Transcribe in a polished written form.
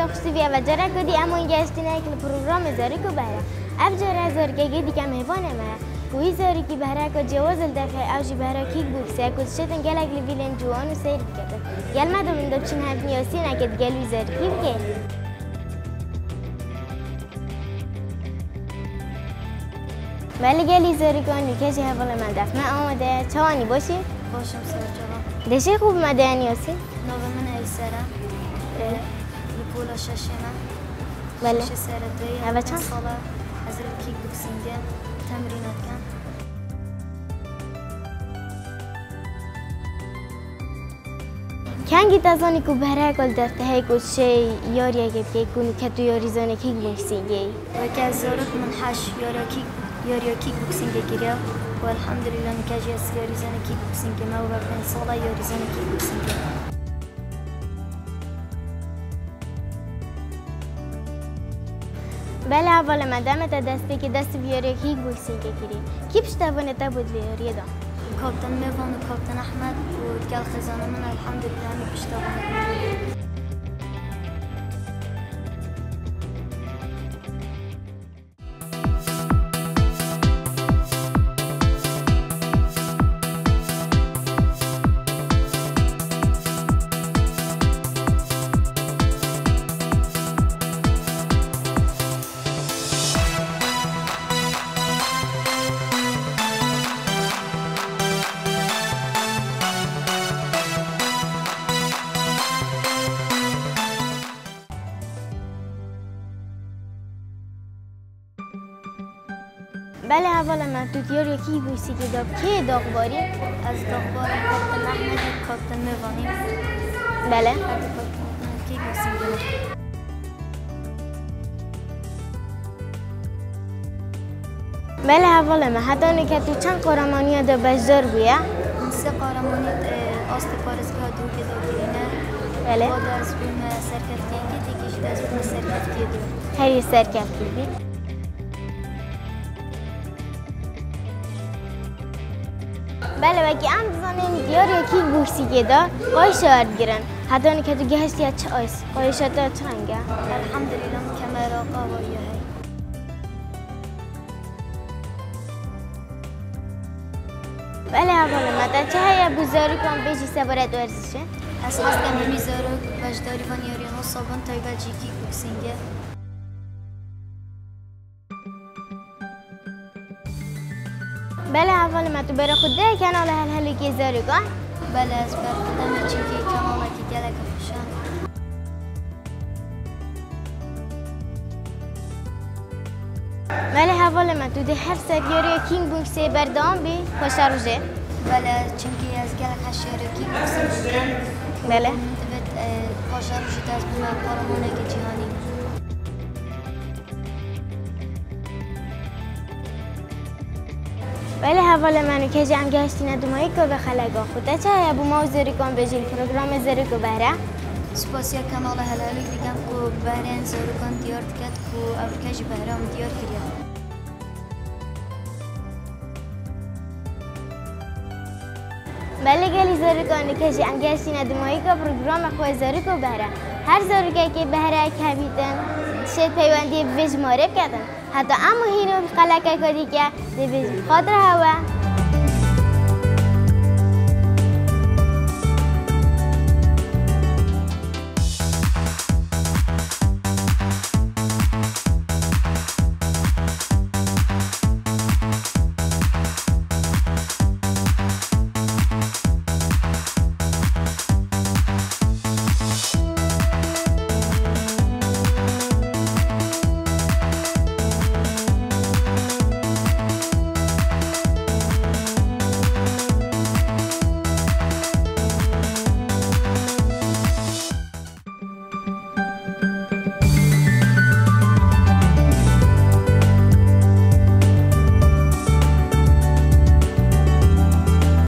خوشی و جرا کدی اما این گشتی نه که پروگرام زاروک بهره افجار زاروک گیدی که مهوانه ما کوی زاروکی بهره که جواز الدفع اوجی بهره کیک بوکس یا کد شدن گلک لیویلن جوان و سیر کرده گل مدام این دبچین هم نیاسی نکد گلوی زاروکی بگه ولی گلی زاروکانی که چه حوال من دفع من آمده چوانی باشی؟ باشم سرجان. دشه خوب مده نیاسی؟ نام من ایسرم. لپولا ششنا. بله. شش سرده. اول چند ساله از کیک بوکسینگ تمرینات کن. کنگی تازانی کو بهره کل دفته های کوچه یاری اگه کنی که تو یاری زنی کیک بوکسینگی. و که زاروک من حش یاری کیک بوکسینگ گیره. والحمد لله نكاجي ياري زانا كيك بوكسينج ما هو بين صلاة ياري زانا كيك بوكسينج. بله اول مدام دستی که دست بیاری کیک بوکسینگ کردی. کی پشتوانه تا بود لیاری دا؟ کاپتن میوان و کاپتن احمد و گل خزانه من الحمد لله می پشتوانه. بله اول من تو دیار یکی بوسی که داب که داغباری از داغبار کاپتن احمد کاپتن میوانی بله کی بوسینگ بله اول من حتی که تو چند قهرمانی دا بجدار بوده سه قهرمانی آست پارسگاه دو که داغیرینه بله بعد از اون سرکفتی که دیگه از اون سرکفتی دو هری سرکفتی بی بله وکی ام بزنیم دیار یکی بوکسی که دا قای شارد گیرن حتی که تو گهشتی ها چه آیس قایشات ها چرنگه الحمدلله کمرا قواریه هی بله اول مدت چه هیا بزاری کن بیشی سبارت ورزشه؟ از هستم همی زاروک وجداری و نیاری ها صابن تایبه جیکی بوکسینگه بله اول ما تو برای خود ده کانال هل که زاروکان بله از برای خودم چیکی کانال که گلک خوشم بله اول ما تو ده هر سریاری کینگ بوکسی بردام بی خوش روزه بله چونکی از گلک هشیاری کینگ بوکسینگ بله خوش روزه از بنا قهرمانه که جهانی بله حوال منو که جمع گشتی ندومایی که به خلقا خوده چه ابو ما زاروکان بجیل پروگرام زاروک بهره سپاسیا کانال هلالی دیگم که بهره زاروکان دیار کرد که افریقای بهره هم دیار کرد بله گلی زاروکان که جمع گشتی ندومایی که پروگرام خواه زاروک بهره هر زاروکه که بهره کبیدن شد پیوندی بجماره کردن حتی امو هینو خلقه کردی که دیویز خاطر هوا